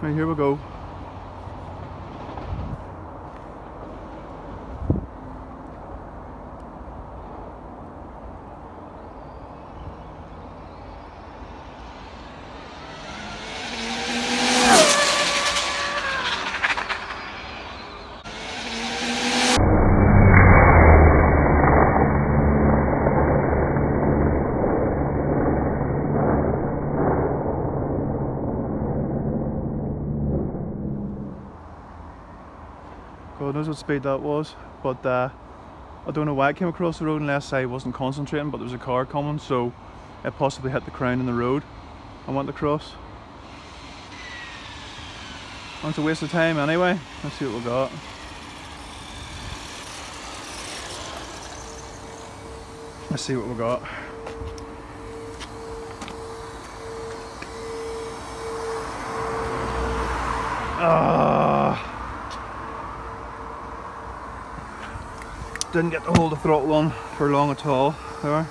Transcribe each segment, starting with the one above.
Right, here we go. God knows what speed that was, but I don't know why it came across the road unless I wasn't concentrating, but there was a car coming, so it possibly hit the crown in the road and went across. And it's a waste of time anyway. Let's see what we got. Let's see what we got. Didn't get to hold the throttle on for long at all. There.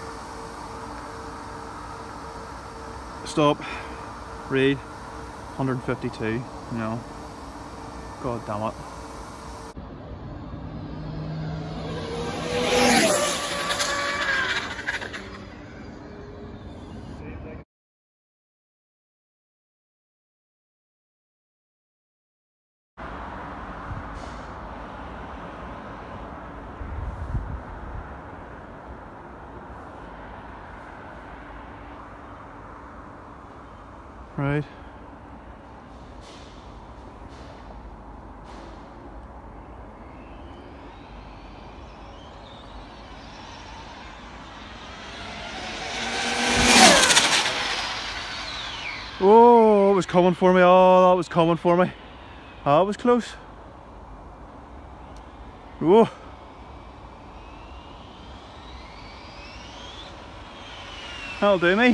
Stop. Read. 152. No. God damn it. Right. Oh, it was coming for me. Oh, that was coming for me. That was close. Whoa. That'll do me.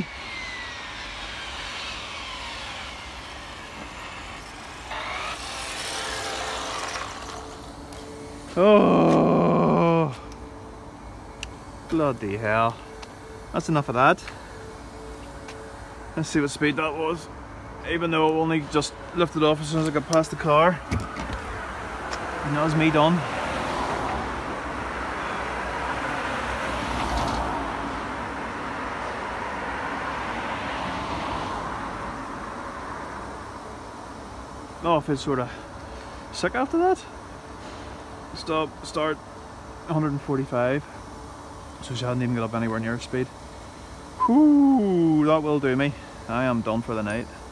Oh, bloody hell. That's enough of that. Let's see what speed that was. Even though it only just lifted off as soon as I got past the car. And that was me done. Oh, I feel sort of sick after that. Start 145, so she hadn't even got up anywhere near speed. Whoo, that will do me. I am done for the night.